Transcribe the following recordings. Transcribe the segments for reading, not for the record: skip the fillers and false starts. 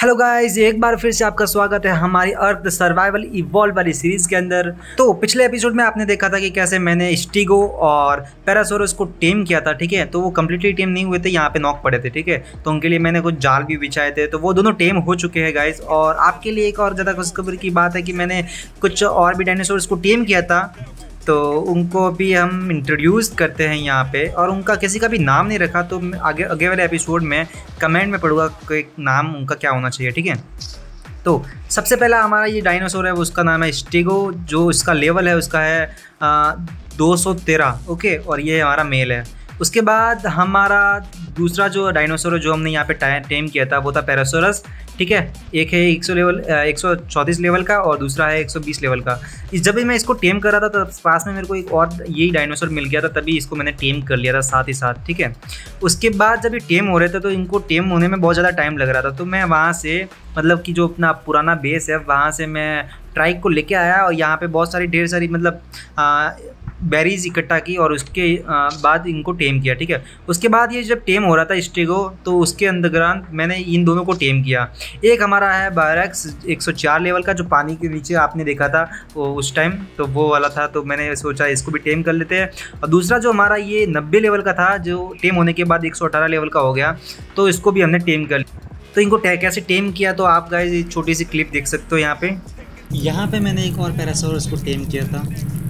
Hello guys, एक बार फिर से आपका स्वागत है हमारी अर्थ सर्वाइवल इवॉल्व वाली सीरीज़ के अंदर। तो पिछले एपिसोड में आपने देखा था कि कैसे मैंने स्टीगो और पैरासोरस को टेम किया था। ठीक है, तो वो कम्प्लीटली टेम नहीं हुए थे, यहाँ पे नॉक पड़े थे। ठीक है, तो उनके लिए मैंने कुछ जाल भी बिछाए थे, तो वो दोनों टेम हो चुके हैं गाइस। और आपके लिए एक और ज़्यादा खुशखबरी की बात है कि मैंने कुछ और भी डायनासोर्स को टेम किया था, तो उनको भी हम इंट्रोड्यूस करते हैं यहाँ पे। और उनका किसी का भी नाम नहीं रखा, तो आगे आगे वाले एपिसोड में कमेंट में पढ़ूंगा कि नाम उनका क्या होना चाहिए। ठीक है, तो सबसे पहला हमारा ये डायनासोर है, उसका नाम है स्टीगो। जो इसका लेवल है उसका है 213। ओके, और ये हमारा मेल है। उसके बाद हमारा दूसरा जो डायनासोर है जो हमने यहाँ पे टेम किया था वो था पैरासोरस। ठीक है, एक है 134 लेवल का और दूसरा है 120 लेवल का। जब भी मैं इसको टेम कर रहा था तब पास में मेरे को एक और यही डायनासोर मिल गया था, तभी इसको मैंने टेम कर लिया था साथ ही साथ। ठीक है, उसके बाद जब ये टेम हो रहे थे तो इनको टेम होने में बहुत ज़्यादा टाइम लग रहा था, तो मैं वहाँ से मतलब कि जो अपना पुराना बेस है वहाँ से मैं ट्राइक को लेके आया और यहाँ पे बहुत सारी ढेर सारी मतलब बेरीज इकट्ठा की और उसके बाद इनको टेम किया। ठीक है, उसके बाद ये जब टेम हो रहा था स्टीगो, तो उसके अंडरग्राउंड मैंने इन दोनों को टेम किया। एक हमारा है बायरैक्स 104 लेवल का, जो पानी के नीचे आपने देखा था वो उस टाइम, तो वो वाला था, तो मैंने सोचा इसको भी टेम कर लेते हैं। और दूसरा जो हमारा ये 90 लेवल का था, जो टेम होने के बाद 118 लेवल का हो गया, तो इसको भी हमने टेम कर लिया। तो इनको कैसे टेम किया तो आप गाइस छोटी सी क्लिप देख सकते हो यहाँ पे मैंने एक और पैरासोरस को टेम किया था।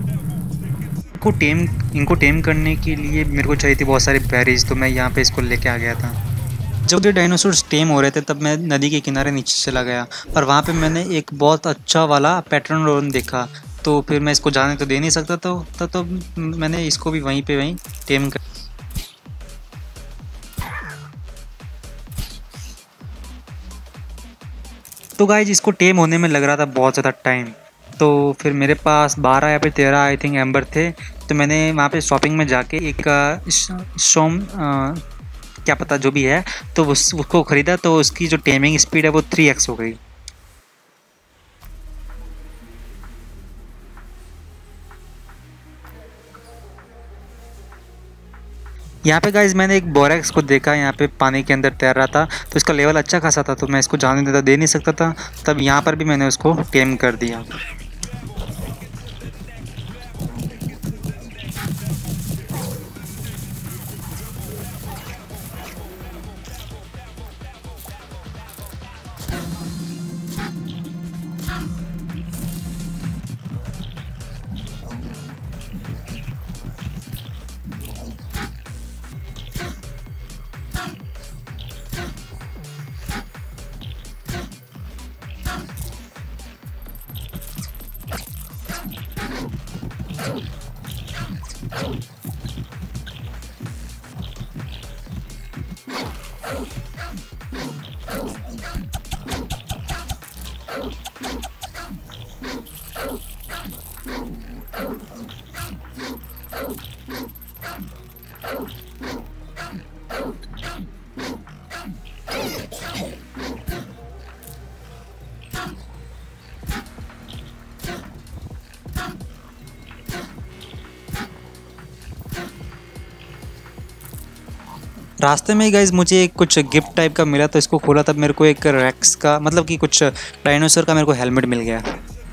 इनको टेम करने के लिए मेरे को चाहिए थी बहुत सारी बेरीज, तो मैं यहाँ पे इसको लेके आ गया था। जब ये डायनासोर्स टेम हो रहे थे तब मैं नदी के किनारे नीचे चला गया और वहाँ पे मैंने एक बहुत अच्छा वाला पैटर्न देखा, तो फिर मैं इसको जाने तो दे नहीं सकता, तो मैंने इसको भी वहीं टेम कर। तो गाइस इसको टेम होने में लग रहा था बहुत ज़्यादा टाइम, तो फिर मेरे पास 12 या फिर 13 आई थिंक एम्बर थे, तो मैंने वहाँ पे शॉपिंग में जाके एक क्या पता जो भी है, तो उसको ख़रीदा, तो उसकी जो टेमिंग स्पीड है वो 3x हो गई। यहाँ पे गाइज मैंने एक बोरेक्स को देखा, यहाँ पे पानी के अंदर तैर रहा था, तो इसका लेवल अच्छा खासा था, तो मैं इसको जाने दे नहीं सकता था, तब यहाँ पर भी मैंने उसको टेम कर दिया। रास्ते में ही गाइज मुझे कुछ गिफ्ट टाइप का मिला, तो इसको खोला तब मेरे को एक रेक्स का मतलब कि कुछ डायनासोर का मेरे को हेलमेट मिल गया।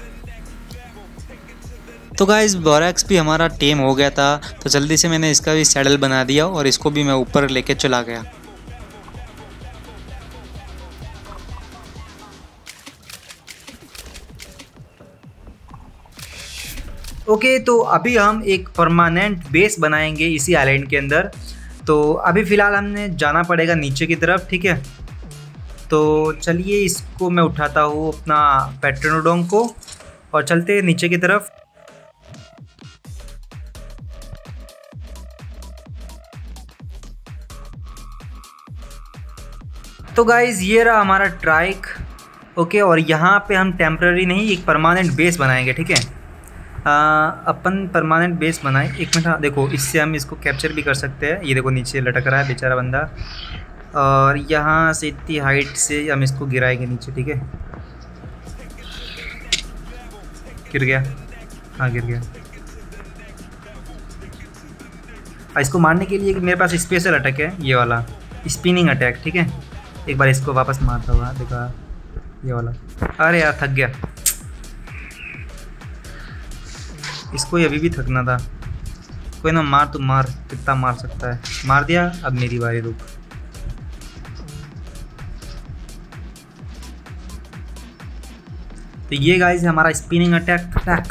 तो गाइज बोरेक्स भी हमारा टेम हो गया था, तो जल्दी से मैंने इसका भी सैडल बना दिया और इसको भी मैं ऊपर लेके चला गया। ओके, तो अभी हम एक परमानेंट बेस बनाएंगे इसी आइलैंड के अंदर। तो अभी फ़िलहाल हमने जाना पड़ेगा नीचे की तरफ। ठीक है, तो चलिए इसको मैं उठाता हूँ अपना पेट्रोनोडोन को और चलते हैं नीचे की तरफ। तो गाइज़ ये रहा हमारा ट्राइक। ओके, और यहाँ पे हम टेम्पररी नहीं एक परमानेंट बेस बनाएंगे। ठीक है, अपन परमानेंट बेस बनाए। एक मिनट, हाँ देखो, इससे हम इसको कैप्चर भी कर सकते हैं। ये देखो नीचे लटक रहा है बेचारा बंदा, और यहाँ से इतनी हाइट से हम इसको गिराएंगे नीचे। ठीक है, गिर गया, हाँ गिर गया। इसको मारने के लिए मेरे पास स्पेशल अटैक है, ये वाला स्पिनिंग अटैक। ठीक है, एक बार इसको वापस मारता हुआ देखा, ये वाला। अरे यार थक गया, इसको अभी भी थकना था। कोई ना, मार तो मार, कितना मार सकता है। मार दिया, अब मेरी बारी, रुक। तो ये गाइस है हमारा स्पिनिंग अटैक,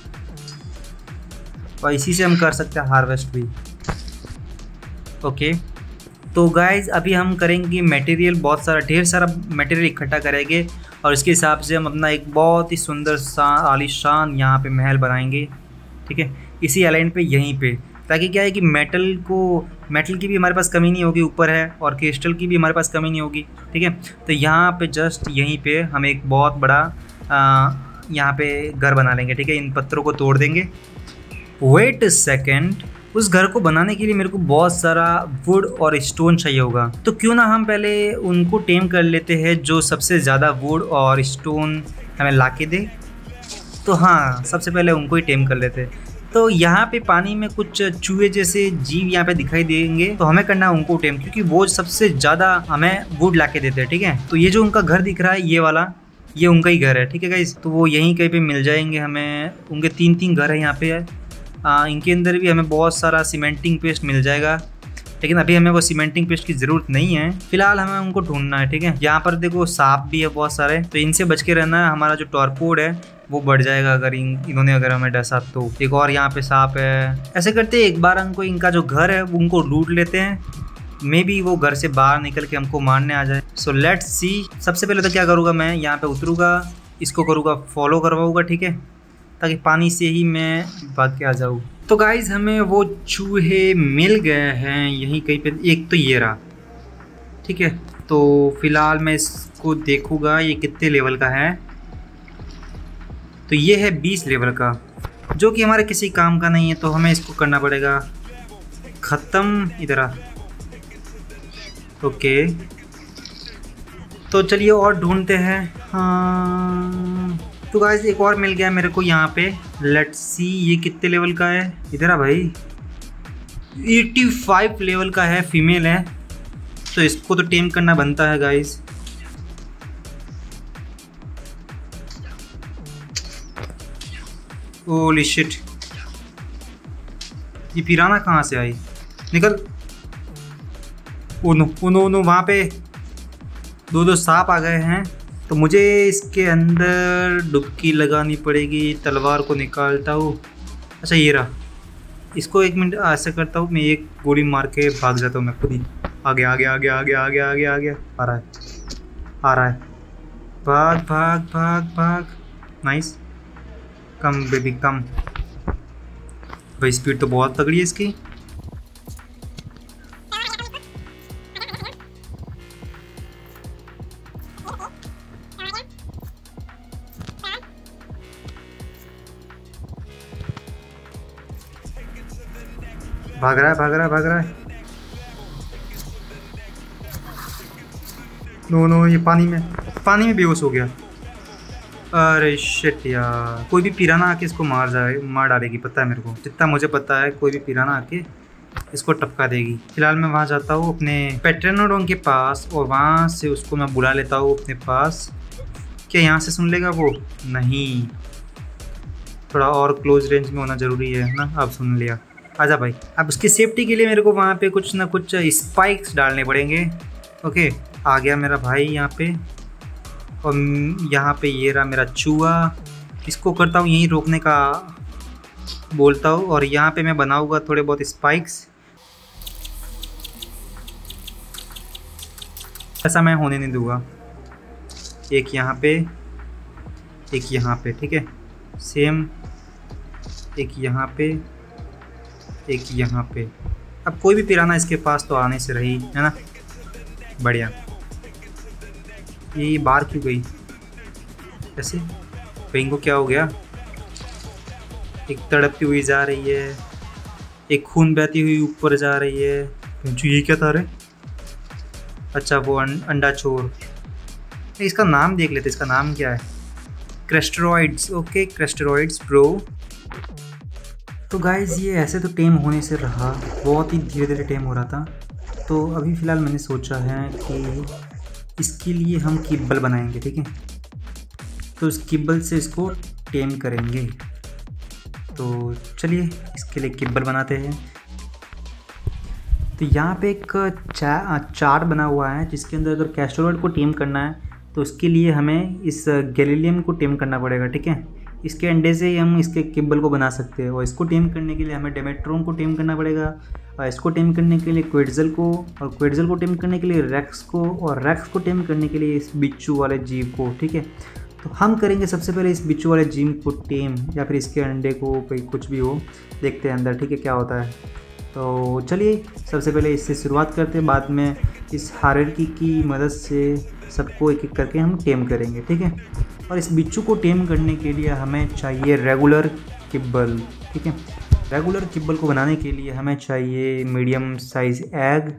और इसी से हम कर सकते हैं हार्वेस्ट भी। ओके, तो गाइस अभी हम करेंगे मटेरियल, बहुत सारा, ढेर सारा मटेरियल इकट्ठा करेंगे और इसके हिसाब से हम अपना एक बहुत ही सुंदर सा आलीशान यहाँ पे महल बनाएंगे। ठीक है, इसी आइलैंड पे, यहीं पे, ताकि क्या है कि मेटल की भी हमारे पास कमी नहीं होगी, ऊपर है, और क्रिस्टल की भी हमारे पास कमी नहीं होगी। ठीक है, तो यहाँ पे जस्ट यहीं पे हम एक बहुत बड़ा यहाँ पे घर बना लेंगे। ठीक है, इन पत्थरों को तोड़ देंगे। वेट अ सेकेंड, उस घर को बनाने के लिए मेरे को बहुत सारा वुड और स्टोन चाहिए होगा, तो क्यों ना हम पहले उनको टेम कर लेते हैं जो सबसे ज़्यादा वुड और स्टोन हमें ला के दे। तो हाँ, सबसे पहले उनको ही टेम कर लेते हैं। तो यहाँ पे पानी में कुछ चूहे जैसे जीव यहाँ पे दिखाई देंगे, तो हमें करना है उनको टेम, क्योंकि वो सबसे ज़्यादा हमें वुड ला के देते हैं। ठीक है, तो ये जो उनका घर दिख रहा है, ये वाला, ये उनका ही घर है। ठीक है गाइस, तो वो यहीं कहीं पे मिल जाएंगे हमें। उनके 3-3 घर है यहाँ पे है। इनके अंदर भी हमें बहुत सारा सीमेंटिंग पेस्ट मिल जाएगा, लेकिन अभी हमें वो सीमेंटिंग पेस्ट की ज़रूरत नहीं है, फिलहाल हमें उनको ढूंढना है। ठीक है, यहाँ पर देखो सांप भी है बहुत सारे, तो इनसे बच के रहना है। हमारा जो टॉर्पोड है वो बढ़ जाएगा अगर इन्होंने अगर हमें डसा तो। एक और यहाँ पे सांप है। ऐसे करते एक बार हमको इनका जो घर है उनको लूट लेते हैं, मे बी वो घर से बाहर निकल के हमको मारने आ जाए। So let's see. सबसे पहले तो क्या करूँगा, मैं यहाँ पे उतरूँगा, इसको करूँगा फॉलो करवाऊँगा। ठीक है, ताकि पानी से ही मैं भाग के आ जाऊँ। तो गाइज हमें वो चूहे मिल गए हैं यहीं कहीं पे, एक तो ये रहा। ठीक है, तो फिलहाल मैं इसको देखूँगा ये कितने लेवल का है। तो ये है 20 लेवल का, जो कि हमारे किसी काम का नहीं है, तो हमें इसको करना पड़ेगा ख़त्म। इधर आ। ओके, तो चलिए और ढूंढते हैं। हाँ, तो गाइस एक और मिल गया मेरे को यहाँ पे। लेट्स सी ये कितने लेवल का है। इधर आ भाई, 85 लेवल का है, फीमेल है, तो इसको तो टेम करना बनता है गाइस। ओली शिट, ये पिराना कहाँ से आई? निकल। Oh no, oh no, no, वहाँ पे 2 सांप आ गए हैं, तो मुझे इसके अंदर डुबकी लगानी पड़ेगी। तलवार को निकालता हूँ। अच्छा ये रहा, इसको 1 मिनट ऐसा करता हूँ, मैं एक गोली मार के भाग जाता हूँ मैं खुद ही। आ गया, आ गया, आ गया, आ गया, आ गया, आ गया, आ गया, आ रहा है, आ रहा है। भाग भाग भाग भाग, नाइस। कम बेबी कम। भाई स्पीड तो बहुत तगड़ी है इसकी। भाग रहा है, भाग रहा है, भाग रहा है। नो नो, ये पानी में बेहोश हो गया। अरे शिट यार, कोई भी पिराना आके इसको मार डालेगी, पता है मेरे को, जितना मुझे पता है। कोई भी पिराना आके इसको टपका देगी। फिलहाल मैं वहाँ जाता हूँ अपने पेट्रेनोडोन के पास, और वहाँ से उसको मैं बुला लेता हूँ अपने पास। क्या यहाँ से सुन लेगा वो? नहीं, थोड़ा और क्लोज रेंज में होना ज़रूरी है ना। अब सुन लिया। आजा भाई। अब उसकी सेफ्टी के लिए मेरे को वहाँ पे कुछ ना कुछ स्पाइक्स डालने पड़ेंगे। ओके, आ गया मेरा भाई यहाँ पे, और यहाँ पे ये रहा मेरा चूहा। इसको करता हूँ यहीं रोकने का बोलता हूँ, और यहाँ पे मैं बनाऊँगा थोड़े बहुत स्पाइक्स। ऐसा मैं होने नहीं दूँगा। एक यहाँ पे, एक यहाँ पे, ठीक है, सेम। एक यहाँ पे, एक यहाँ पे। अब कोई भी पिराना इसके पास तो आने से रही है ना। बढ़िया। ये बाहर क्यों गई ऐसे? कहीं को क्या हो गया? एक तड़पती हुई जा रही है, एक खून बहती हुई ऊपर जा रही है। ये क्या था रे? अच्छा वो अंडा चोर। इसका नाम देख लेते, इसका नाम क्या है? क्रेस्टेरॉइड्स। Okay cresteroids bro. तो गाइज़ ये ऐसे तो टेम होने से रहा, बहुत ही धीरे धीरे टेम हो रहा था। तो अभी फ़िलहाल मैंने सोचा है कि इसके लिए हम किब्बल बनाएंगे, ठीक है। तो इस किब्बल से इसको टेम करेंगे। तो चलिए इसके लिए किब्बल बनाते हैं। तो यहाँ पे एक चार्ट बना हुआ है जिसके अंदर अगर कैस्टरोइड को टेम करना है तो उसके लिए हमें इस गैलीलियम को टेम करना पड़ेगा, ठीक है। इसके अंडे से ही हम इसके किब्बल को बना सकते हैं। और इसको टेम करने के लिए हमें डेमेट्रोन को टेम करना पड़ेगा, और इसको टेम करने के लिए क्वेट्ज़ल को, और क्वेट्ज़ल को टेम करने के लिए रेक्स को, और रेक्स को टेम करने के लिए इस बिच्छू वाले जीव को, ठीक है। तो हम करेंगे सबसे पहले इस बिच्छू वाले जीव को टेम, या फिर इसके अंडे को, कोई कुछ भी हो, देखते हैं अंदर, ठीक है, क्या होता है। तो चलिए सबसे पहले इससे शुरुआत करते हैं, बाद में इस हायरार्की की मदद से सबको एक एक करके हम टेम करेंगे, ठीक है। और इस बिच्छू को टेम करने के लिए हमें चाहिए रेगुलर किब्बल, ठीक है। रेगुलर किब्बल को बनाने के लिए हमें चाहिए medium size egg,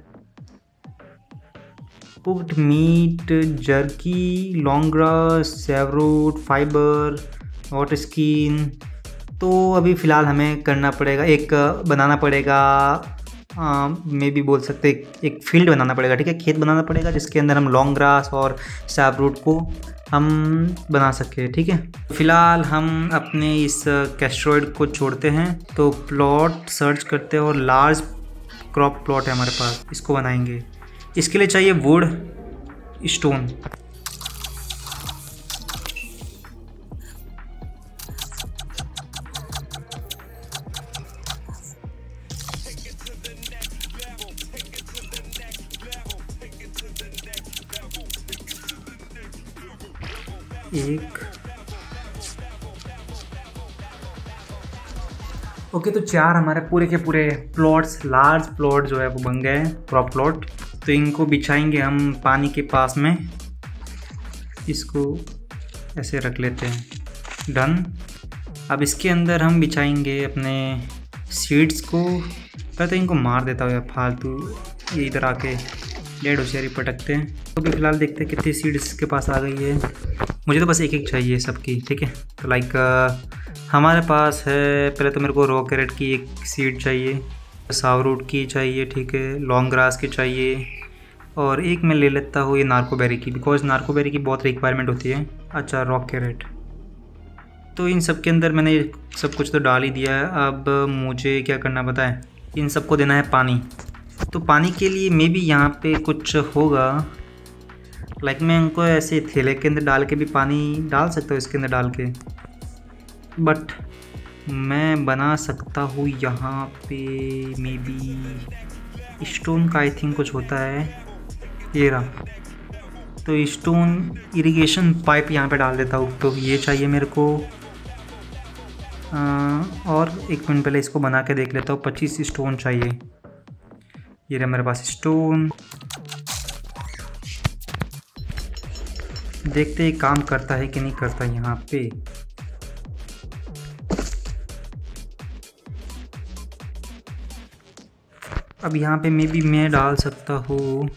cooked meat, jerky, long grass, saveroot, fibre, hot skin. तो अभी फ़िलहाल हमें करना पड़ेगा, एक बनाना पड़ेगा, मे भी बोल सकते एक फील्ड बनाना पड़ेगा, ठीक है, खेत बनाना पड़ेगा जिसके अंदर हम लॉन्ग ग्रास और सैवरूट को हम बना सके, ठीक है। फ़िलहाल हम अपने इस कैस्ट्रॉइड को छोड़ते हैं, तो प्लॉट सर्च करते हैं और लार्ज क्रॉप प्लॉट है हमारे पास, इसको बनाएंगे। इसके लिए चाहिए वुड, स्टोन। एक ओके, तो 4 हमारे पूरे के पूरे प्लॉट्स, लार्ज प्लॉट जो है वो बन गए हैं, क्रॉप प्लॉट। तो इनको बिछाएंगे हम पानी के पास में, इसको ऐसे रख लेते हैं, डन। अब इसके अंदर हम बिछाएंगे अपने सीड्स को। पहले तो इनको मार देता हूँ, फालतू ये इधर आके डेढ़ होशियारी पटकते हैं। तो फिलहाल देखते हैं कितनी सीड्स इसके पास आ गई है। मुझे तो बस एक एक चाहिए सबकी, ठीक है। तो लाइक हमारे पास है, पहले तो मेरे को रॉ कैरेट की एक सीड चाहिए, सावरूट की चाहिए, ठीक है, लॉन्ग ग्रास की चाहिए, और एक मैं ले लेता हूँ ये नार्कोबेरी की, बिकॉज नार्कोबेरी की बहुत रिक्वायरमेंट होती है। अच्छा, रॉ कैरेट। तो इन सब के अंदर मैंने सब कुछ तो डाल ही दिया है। अब मुझे क्या करना पता है, इन सबको देना है पानी। तो पानी के लिए मे भी यहाँ पे कुछ होगा, लाइक मैं इनको ऐसे थैले के अंदर डाल के भी पानी डाल सकता हूँ, इसके अंदर डाल के, बट मैं बना सकता हूँ यहाँ पे मे बी स्टोन का, आई थिंक कुछ होता है, ये रहा। तो स्टोन इरिगेशन पाइप यहाँ पे डाल देता हूँ। तो ये चाहिए मेरे को, और एक मिनट पहले इसको बना के देख लेता हूँ। 25 स्टोन चाहिए, ये रहा मेरे पास स्टोन। देखते हैं काम करता है कि नहीं करता यहाँ पे। अब यहाँ पे मे बी मैं डाल सकता हूँ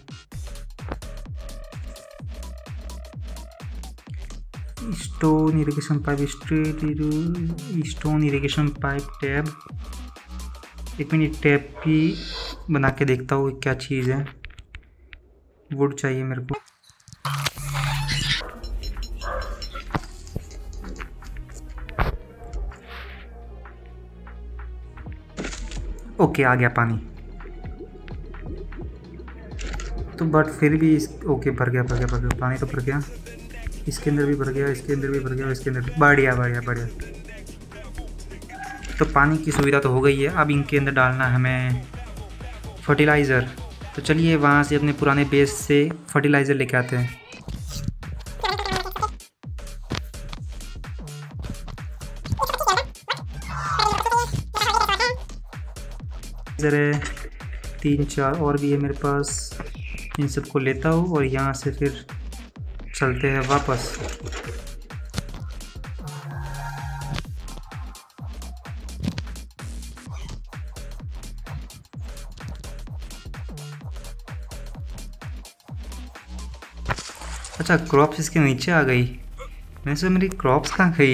stone irrigation pipe, straight stone irrigation pipe tab. एक मिनट टैब भी बना के देखता हूँ क्या चीज़ है। वुड चाहिए मेरे को। ओके, आ गया पानी। तो बट फिर भी ओके, भर गया पानी तो भर गया। इसके अंदर भी भर गया, इसके अंदर भी भर गया, इसके अंदर बढ़िया। तो पानी की सुविधा तो हो गई है। अब इनके अंदर डालना है हमें फर्टिलाइज़र। तो चलिए वहाँ से अपने पुराने बेस से फर्टिलाइज़र लेके आते हैं। है 3-4 और भी है मेरे पास, इन सबको लेता हूँ और यहाँ से फिर चलते हैं वापस। अच्छा, क्रॉप्स इसके नीचे आ गई। मैंने सोचा मेरी क्रॉप्स कहाँ गई।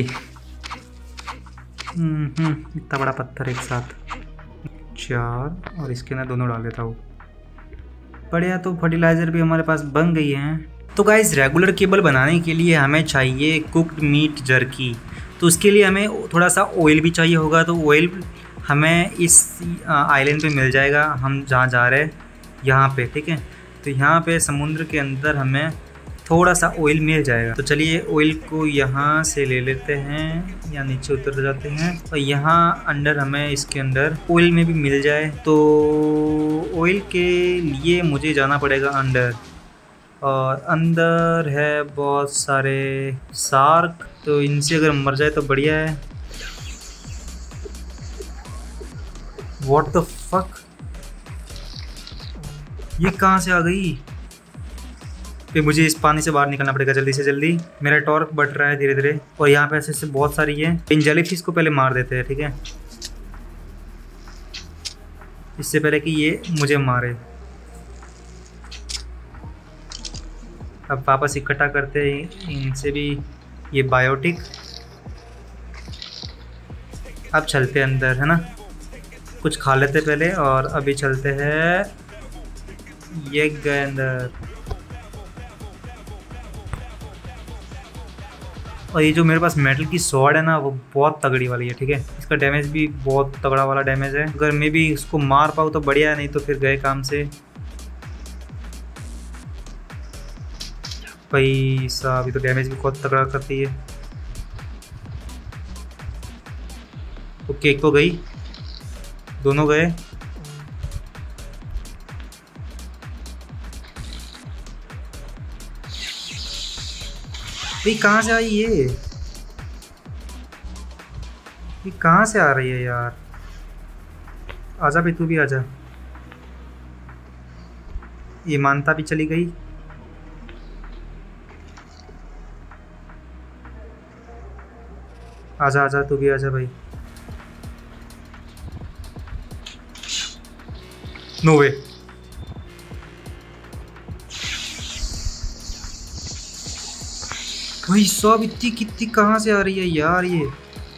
इतना बड़ा पत्थर एक साथ 4, और इसके अंदर दोनों डाल देता हूँ। बढ़िया, तो फर्टिलाइज़र भी हमारे पास बन गई हैं। तो गाइस रेगुलर केबल बनाने के लिए हमें चाहिए कुक्ड मीट जर्की। तो उसके लिए हमें थोड़ा सा ऑयल भी चाहिए होगा। तो ऑयल हमें इस आइलैंड पे मिल जाएगा, हम जहाँ जा रहे हैं यहाँ पे, ठीक है। तो यहाँ पे समुद्र के अंदर हमें थोड़ा सा ऑयल मिल जाएगा। तो चलिए ऑयल को यहाँ से ले लेते हैं या नीचे उतर जाते हैं और यहाँ अंदर हमें इसके अंदर ऑयल में भी मिल जाए। तो ऑयल के लिए मुझे जाना पड़ेगा अंदर, और अंदर है बहुत सारे शार्क। तो इनसे अगर मर जाए तो बढ़िया है। व्हाट द फक, ये कहाँ से आ गई? फिर मुझे इस पानी से बाहर निकलना पड़ेगा जल्दी से जल्दी। मेरा टॉर्क बढ़ रहा है धीरे धीरे, और यहाँ पे ऐसे बहुत सारी है। इन जेलीफिश को पहले मार देते हैं, ठीक है, इससे पहले कि ये मुझे मारे। अब वापस इकट्ठा करते हैं इनसे भी ये बायोटिक। अब चलते हैं अंदर, है ना, कुछ खा लेते पहले और अभी चलते हैं। ये गए अंदर। और ये जो मेरे पास मेटल की स्वॉर्ड है ना, वो बहुत तगड़ी वाली है, ठीक है। इसका डैमेज भी बहुत तगड़ा वाला डैमेज है। अगर मैं भी इसको मार पाऊँ तो बढ़िया है, नहीं तो फिर गए काम से। भाई साहब, अभी तो डैमेज भी बहुत तगड़ा करती है। ओके, एक तो गई, दोनों गए। कहाँ से आई ये कहाँ से आ रही है यार? आजा भाई, तू भी आजा। ये मानता भी चली गई। आजा आजा, तू भी आजा भाई। No way. भाई सब इतनी कितनी कहाँ से आ रही है यार ये?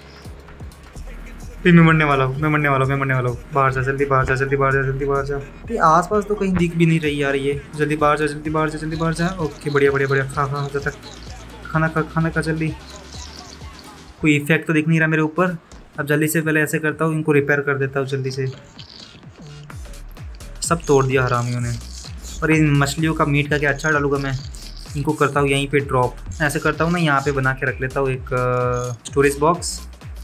फिर मैं मरने वाला हूँ। बाहर जा जल्दी, बाहर जा जल्दी, बाहर जा जल्दी, बाहर जा। ये आसपास तो कहीं दिख भी नहीं रही यार ये। जल्दी बाहर जा, जल्दी बाहर जा, जल्दी बाहर जा। ओके, बढ़िया बढ़िया बढ़िया। खा जब तक खाना खा जल्दी। कोई इफेक्ट तो दिख नहीं रहा मेरे ऊपर। अब जल्दी से पहले ऐसे करता हूँ, इनको रिपेयर कर देता हूँ जल्दी से। सब तोड़ दिया हरामियों ने। और इन मछलियों का मीट का क्या अच्छा डालूंगा मैं। इनको करता हूँ यहीं पे ड्रॉप। ऐसे करता हूँ ना, यहाँ पे बना के रख लेता हूँ एक स्टोरेज बॉक्स।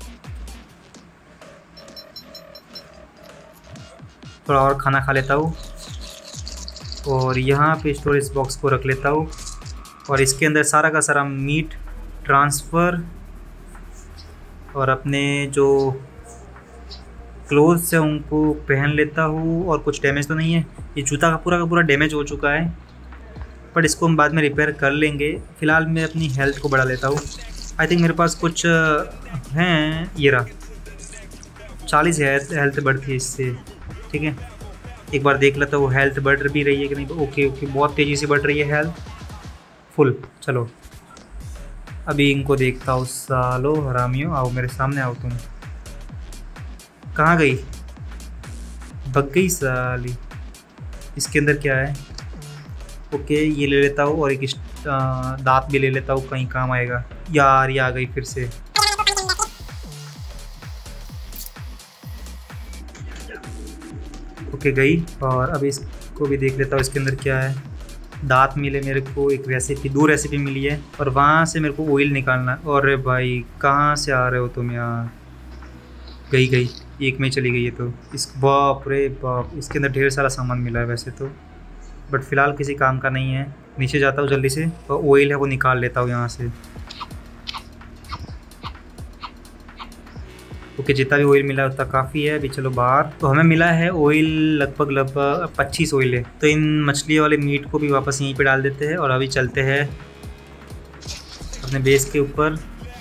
थोड़ा और खाना खा लेता हूँ और यहाँ पे स्टोरेज बॉक्स को रख लेता हूँ, और इसके अंदर सारा का सारा मीट ट्रांसफ़र। और अपने जो क्लोथ्स है उनको पहन लेता हूँ। और कुछ डैमेज तो नहीं है, ये जूता का पूरा डैमेज हो चुका है, बट इसको हम बाद में रिपेयर कर लेंगे। फ़िलहाल मैं अपनी हेल्थ को बढ़ा लेता हूँ। आई थिंक मेरे पास कुछ हैं, ये रहा 40 हेल्थ बढ़ती है इससे, ठीक है। एक बार देख लेता हूँ हेल्थ बढ़ भी रही है कि नहीं। ओके, बहुत तेज़ी से बढ़ रही है हेल्थ फुल। चलो अभी इनको देखता हूँ। सालो हरामियों, आओ मेरे सामने आओ। तुम कहाँ गई? भग गई साली। इसके अंदर क्या है? ओके, ये ले लेता हूँ और एक दांत भी ले लेता हूँ, कहीं काम आएगा। यार ये आ गई फिर से। ओके गई। और अभी इसको भी देख लेता हूँ, इसके अंदर क्या है। दांत मिले मेरे को, एक रेसिपी, 2 रेसिपी मिली है, और वहाँ से मेरे को ऑयल निकालना। और भाई कहाँ से आ रहे हो तुम यार? गई, एक में चली गई है। तो इस बाप रे बाप, इसके अंदर ढेर सारा सामान मिला है वैसे तो, बट फ़िलहाल किसी काम का नहीं है। नीचे जाता हूँ जल्दी से और ऑयल है वो निकाल लेता हूँ यहाँ से। ओके, जितना भी ऑयल मिला उतना काफ़ी है। अभी चलो बाहर। तो हमें मिला है ऑयल लगभग 25 ऑयल है। तो इन मछली वाले मीट को भी वापस यहीं पे डाल देते हैं और अभी चलते हैं अपने बेस के ऊपर।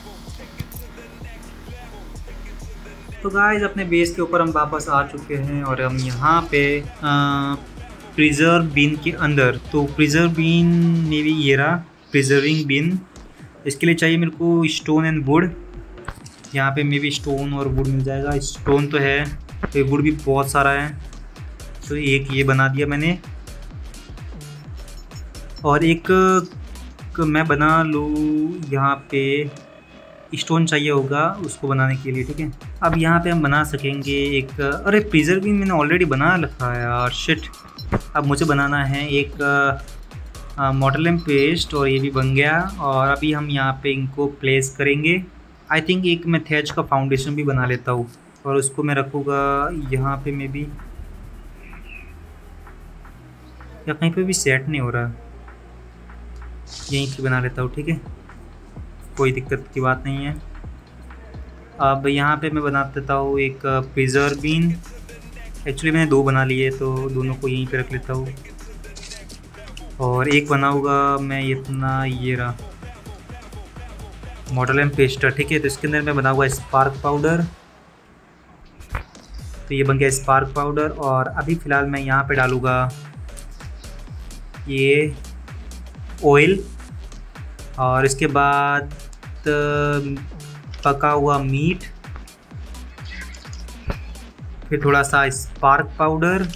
तो गाइस, अपने बेस के ऊपर हम वापस आ चुके हैं और हम यहाँ पे प्रिजर्व बिन के अंदर। तो प्रिजर्व बिन में भी ये रहा प्रिजर्विंग बिन। इसके लिए चाहिए मेरे को स्टोन एंड वुड। यहाँ पे मे भी स्टोन और वुड मिल जाएगा। स्टोन तो है, तो वुड भी बहुत सारा है, तो एक ये बना दिया मैंने। और एक एक मैं बना लूँ। यहाँ पे स्टोन चाहिए होगा उसको बनाने के लिए, ठीक है। अब यहाँ पे हम बना सकेंगे एक, अरे प्रिजर भी मैंने ऑलरेडी बना रखा है यार, शिट। अब मुझे बनाना है एक मॉडल लैम्प पेस्ट, और ये भी बन गया। और अभी हम यहाँ पे इनको प्लेस करेंगे। आई थिंक एक मैं थेज का फाउंडेशन भी बना लेता हूँ, और उसको मैं रखूँगा यहाँ पे। मे बी या कहीं पे भी सेट नहीं हो रहा, यहीं पे बना लेता हूँ, ठीक है। कोई दिक्कत की बात नहीं है। अब यहाँ पे मैं बना देता हूँ एक प्रिजर्व बीन। एक्चुअली मैंने 2 बना लिए, तो दोनों को यहीं पे रख लेता हूँ। और एक बनाऊँगा मैं इतना, ये रहा मॉडल लैम्प पेस्टर, ठीक है। तो इसके अंदर मैं बनाऊँगा स्पार्क पाउडर। तो ये बन गया स्पार्क पाउडर। और अभी फ़िलहाल मैं यहाँ पे डालूँगा ये ऑयल, और इसके बाद पका हुआ मीट, फिर थोड़ा सा स्पार्क पाउडर।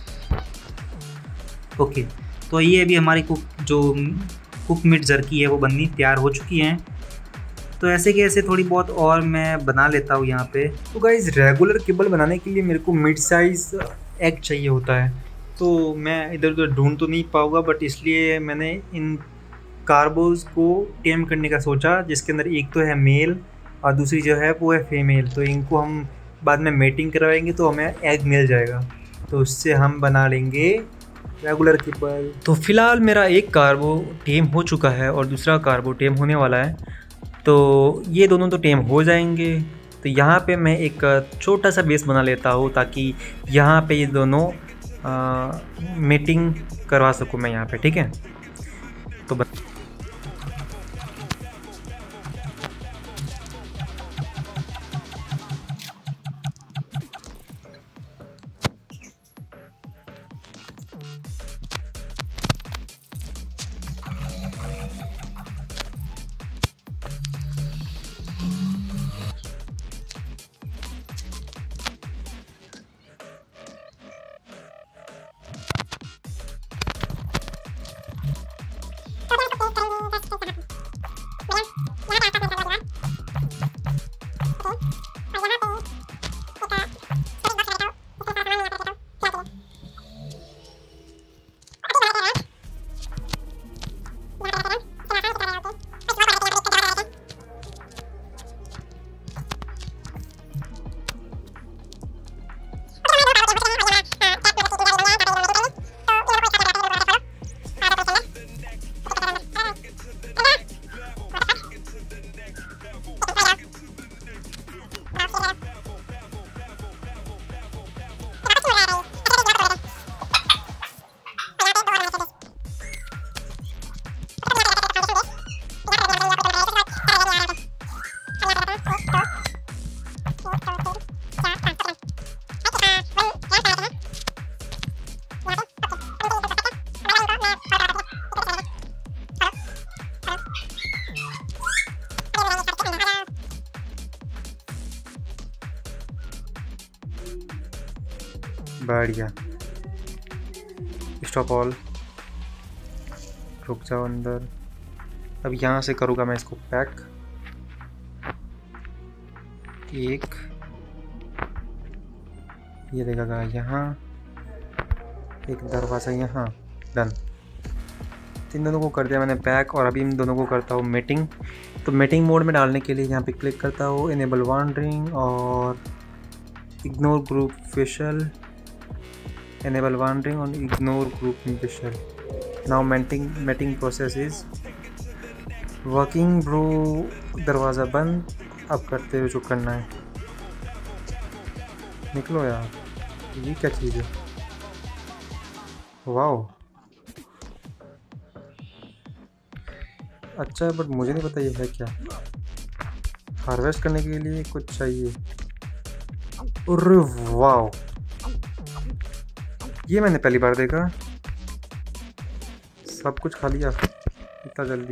ओके, तो ये अभी हमारी कुक मीट जर्की है वो बननी तैयार हो चुकी हैं। तो ऐसे कि ऐसे थोड़ी बहुत और मैं बना लेता हूँ यहाँ पे। तो गाइस, रेगुलर किबल बनाने के लिए मेरे को मिड साइज़ एग चाहिए होता है। तो मैं इधर उधर ढूंढ तो नहीं पाऊँगा, बट इसलिए मैंने इन कार्बोज को टेम करने का सोचा, जिसके अंदर एक तो है मेल और दूसरी जो है वो है फीमेल। तो इनको हम बाद में मेटिंग करवाएंगे तो हमें एग मिल जाएगा, तो उससे हम बना लेंगे रेगुलर किबल। तो फिलहाल मेरा एक कार्बो टेम हो चुका है और दूसरा कार्बो टेम होने वाला है। तो ये दोनों तो टेम हो जाएंगे। तो यहाँ पे मैं एक छोटा सा बेस बना लेता हूँ, ताकि यहाँ पे ये दोनों मीटिंग करवा सकूँ मैं यहाँ पे, ठीक है। तो बढ़िया, स्टॉप ऑल, रुक जाओ अंदर। अब यहाँ से करूँगा मैं इसको पैक। एक ये देखेगा यहाँ, एक दरवाज़ा यहाँ, डन। इन दोनों को कर दिया मैंने पैक, और अभी इन दोनों को करता हूँ मीटिंग। तो मीटिंग मोड में डालने के लिए यहाँ पे क्लिक करता हूँ, इनेबल वांडरिंग और ignore group facial, enable wandering and ignore group visual. Now mating process is working bro। दरवाज़ा बंद। अब करते हुए जो करना है, निकलो यार। ये क्या चीज़ है? वाओ, अच्छा है, बट मुझे नहीं पता ये है क्या। हार्वेस्ट करने के लिए कुछ चाहिए। अरे वाओ, ये मैंने पहली बार देखा। सब कुछ खा लिया इतना जल्दी।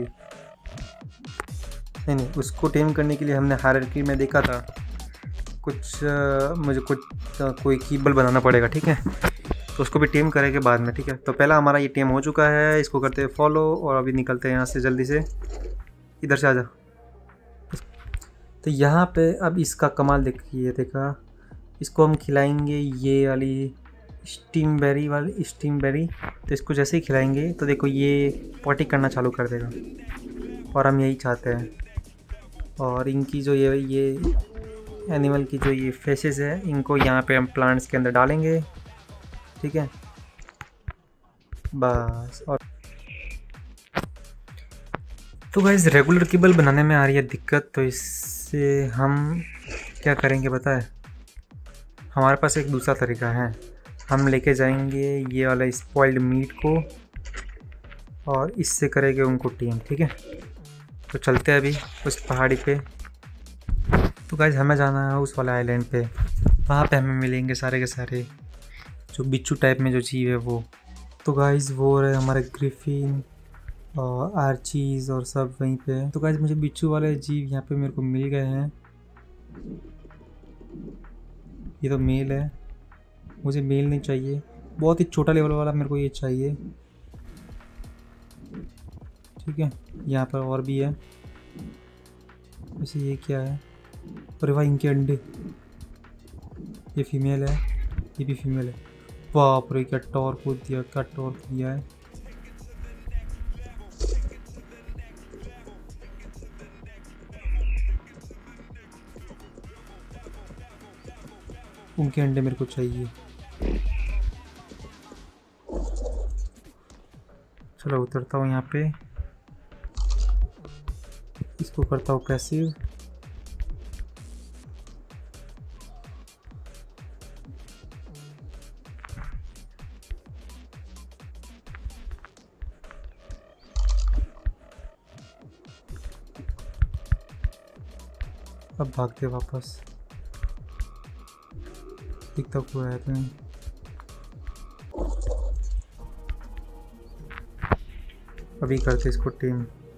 नहीं, उसको टेम करने के लिए हमने हायरार्की में देखा था कुछ, मुझे कोई कीबल बनाना पड़ेगा, ठीक है। तो उसको भी टेम करेंगे बाद में, ठीक है। तो पहला हमारा ये टेम हो चुका है, इसको करते हैं फॉलो और अभी निकलते हैं यहाँ से जल्दी से। इधर से आ जा। तो यहाँ पे अब इसका कमाल देखिए, देखा, इसको हम खिलाएंगे ये वाली स्टीम बेरी। तो इसको जैसे ही खिलाएंगे तो देखो ये पॉटी करना चालू कर देगा, और हम यही चाहते हैं। और इनकी जो ये एनिमल की जो ये फेसेस है, इनको यहाँ पे हम प्लांट्स के अंदर डालेंगे, ठीक है, बस। और तो गाइस रेगुलर केबल बनाने में आ रही है दिक्कत, तो इससे हम क्या करेंगे पता है, हमारे पास एक दूसरा तरीका है। हम लेके जाएंगे ये वाला स्पॉइल्ड मीट को और इससे करेंगे उनको टीम, ठीक है। तो चलते हैं अभी उस पहाड़ी पे। तो गाइस हमें जाना है उस वाले आइलैंड पे, वहाँ पे हमें मिलेंगे सारे के सारे जो बिच्छू टाइप में जो जीव है वो। तो गाइस वो रहे हमारे ग्रिफिन और आर्चीज़ और सब वहीं पे है। तो गाइस मुझे बिच्छू वाले जीव यहाँ पे मेरे को मिल गए हैं। ये तो मेल है, मुझे मेल नहीं चाहिए, बहुत ही छोटा लेवल वाला मेरे को ये चाहिए, ठीक है। यहाँ पर और भी है, वैसे ये क्या है, अरे भाई इनके अंडे, ये फीमेल है, ये भी फीमेल है। बाप रे क्या टॉर्क को दिया, क्या टॉर्क दिया है। उनके अंडे मेरे को चाहिए। चलो उतरता हूँ यहाँ पे, इसको करता हूँ पैसिव। अब भागते वापस, दिखता हुआ है तुम्हें। अभी करते इसको टीम।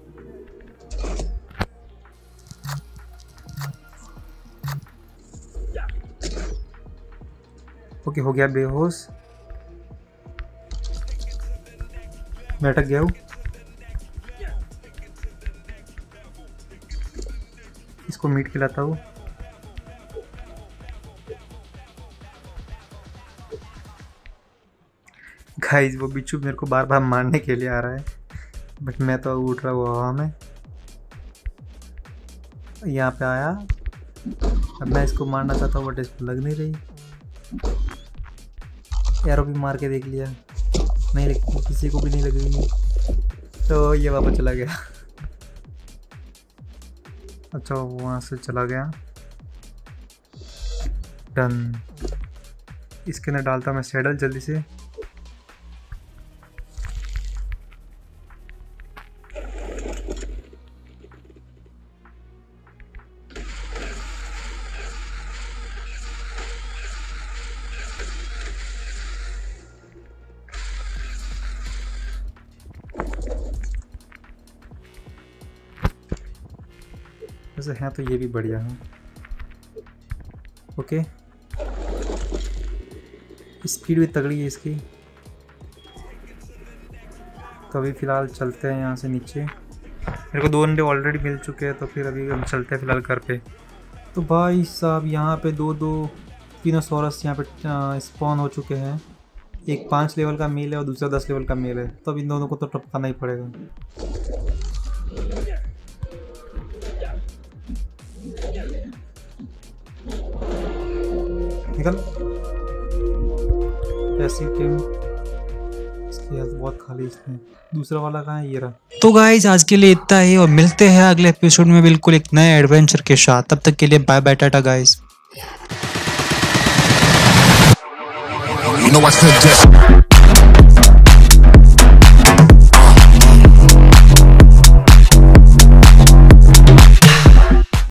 ओके हो गया बेहोश, मैं अटक गया हूँ। इसको मीट खिलाता हूँ। गाइस वो बिच्छू मेरे को बार बार मारने के लिए आ रहा है, बट मैं तो उठ रहा हूँ हवा में। यहाँ पे आया, अब मैं इसको मारना चाहता हूँ बट इसको लग नहीं रही। एरो भी मार के देख लिया, नहीं लग, किसी को भी नहीं लग रही है, तो ये वापस चला गया। अच्छा वहाँ से चला गया, डन। इसके अंदर डालता मैं सैडल जल्दी से। वैसे हैं तो ये भी बढ़िया है। ओके स्पीड भी तगड़ी है इसकी। तो अभी फ़िलहाल चलते हैं यहाँ से नीचे। मेरे को 2 अंडे ऑलरेडी मिल चुके हैं, तो फिर अभी हम चलते हैं फ़िलहाल घर पे। तो भाई साहब यहाँ पे 2 स्पिनोसॉरस यहाँ पे स्पॉन हो चुके हैं। एक 5 लेवल का मेल है और दूसरा 10 लेवल का मेल है, तो अब इन दोनों को तो टपकाना ही पड़ेगा। निकल, ऐसी टीम, इसकी हेल्थ बहुत खाली इसमें। दूसरा वाला कहाँ है, ये रहा। तो गाइस आज के लिए इतना ही, और मिलते हैं अगले एपिसोड में बिल्कुल एक नए एडवेंचर के साथ। तब तक के लिए bye bye, tata guys. You know I said that.